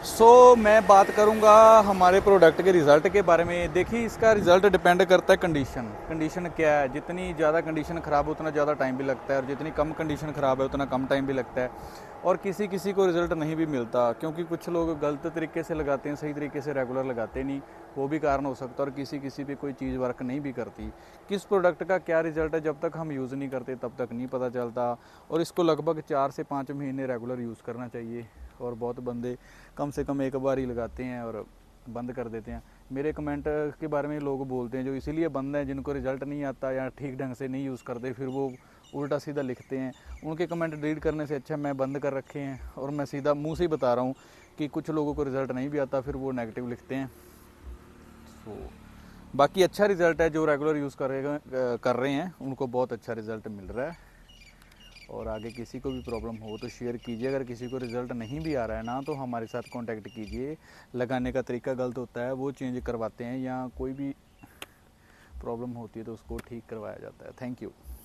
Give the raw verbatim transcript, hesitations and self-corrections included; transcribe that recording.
सो so, मैं बात करूंगा हमारे प्रोडक्ट के रिज़ल्ट के बारे में। देखिए, इसका रिज़ल्ट डिपेंड करता है कंडीशन कंडीशन क्या है। जितनी ज़्यादा कंडीशन ख़राब हो उतना ज़्यादा टाइम भी लगता है, और जितनी कम कंडीशन ख़राब है उतना कम टाइम भी लगता है। और किसी किसी को रिज़ल्ट नहीं भी मिलता, क्योंकि कुछ लोग गलत तरीके से लगाते हैं, सही तरीके से रेगुलर लगाते नहीं। वो भी कारण हो सकता है। और किसी किसी पे कोई चीज़ वर्क नहीं भी करती। किस प्रोडक्ट का क्या रिज़ल्ट है जब तक हम यूज़ नहीं करते तब तक नहीं पता चलता। और इसको लगभग चार से पाँच महीने रेगुलर यूज़ करना चाहिए। और बहुत बंदे कम से कम एक बार ही लगाते हैं और बंद कर देते हैं। मेरे कमेंट के बारे में लोग बोलते हैं जो इसीलिए बंद हैं, जिनको रिज़ल्ट नहीं आता या ठीक ढंग से नहीं यूज़ करते, फिर वो उल्टा सीधा लिखते हैं। उनके कमेंट डिलीट करने से अच्छा मैं बंद कर रखे हैं। और मैं सीधा मुंह से ही बता रहा हूँ कि कुछ लोगों को रिज़ल्ट नहीं भी आता, फिर वो नेगेटिव लिखते हैं। सो बाकी अच्छा रिज़ल्ट है, जो रेगुलर यूज़ कर कर रहे हैं उनको बहुत अच्छा रिज़ल्ट मिल रहा है। और आगे किसी को भी प्रॉब्लम हो तो शेयर कीजिए। अगर किसी को रिज़ल्ट नहीं भी आ रहा है ना, तो हमारे साथ कांटेक्ट कीजिए। लगाने का तरीका गलत होता है वो चेंज करवाते हैं, या कोई भी प्रॉब्लम होती है तो उसको ठीक करवाया जाता है। Thank you.